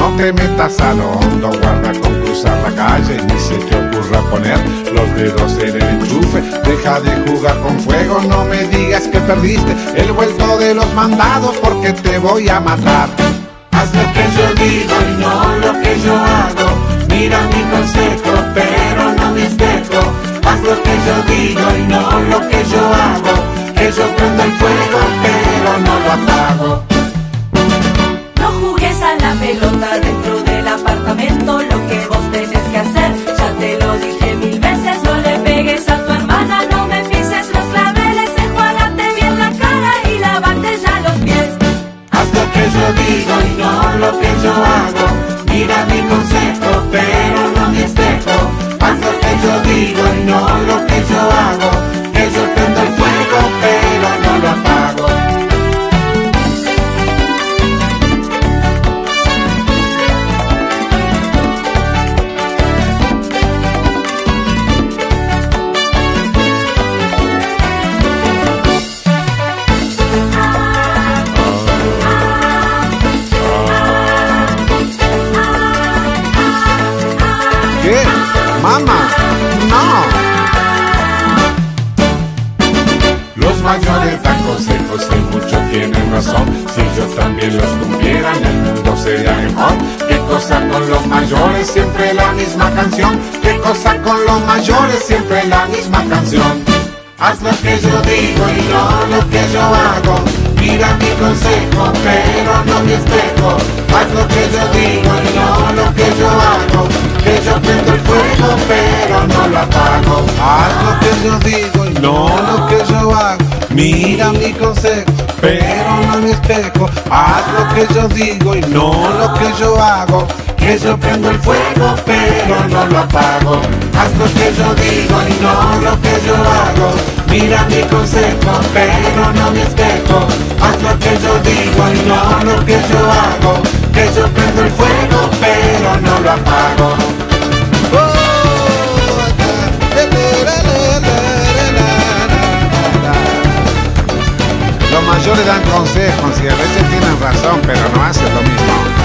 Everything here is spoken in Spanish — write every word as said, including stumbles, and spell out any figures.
No te metas a lo hondo, guarda con cruzar la calle, ni se te ocurra poner los dedos en el enchufe. Deja de jugar con fuego, no me digas que perdiste el vuelto de los mandados, porque te voy a matar. Haz lo que yo digo y no lo que yo hago. Mira mi consejo, pero no mi espejo. Haz lo que yo digo y no lo que yo hago. Que yo prendo el fuego, pero no lo apago. No jugues a la pelota dentro del apartamento. Lo que vos tenés que hacer, ya te lo dije mil veces. No le pegues a tu hermana, no me pises los claveles. Enjuágate bien la cara y lavate ya los pies. Haz lo que yo digo y no lo que yo hago. Mira mi consejo, pero no mi espejo. Haz lo que yo digo y no lo que yo hago. Que yo prendo el fuego, pero no lo apago. ¿Qué? Mamá, no. Los mayores dan consejos y muchos tienen razón. Si yo también los cumpliera, el mundo sería mejor. ¿Qué cosa con los mayores? Siempre la misma canción. ¿Qué cosa con los mayores? Siempre la misma canción. Haz lo que yo digo y no lo que yo hago. Mira mi consejo, pero no mi espejo. Haz lo que yo digo y no lo que yo hago. Que yo prendo el fuego, pero no lo apago. Haz lo que yo digo y no lo que yo hago. Mira mi consejo, pero no mi espejo. Haz lo que yo digo y no lo que yo hago. Que yo prendo el fuego, pero no lo apago. Haz lo que yo digo y no lo que yo hago. Mira mi consejo, pero no mi espejo. Haz lo que yo digo y no lo que yo hago. Que yo prendo el fuego, pero no lo apago. Los mayores dan consejos y a veces tienen razón, pero no hacen lo mismo.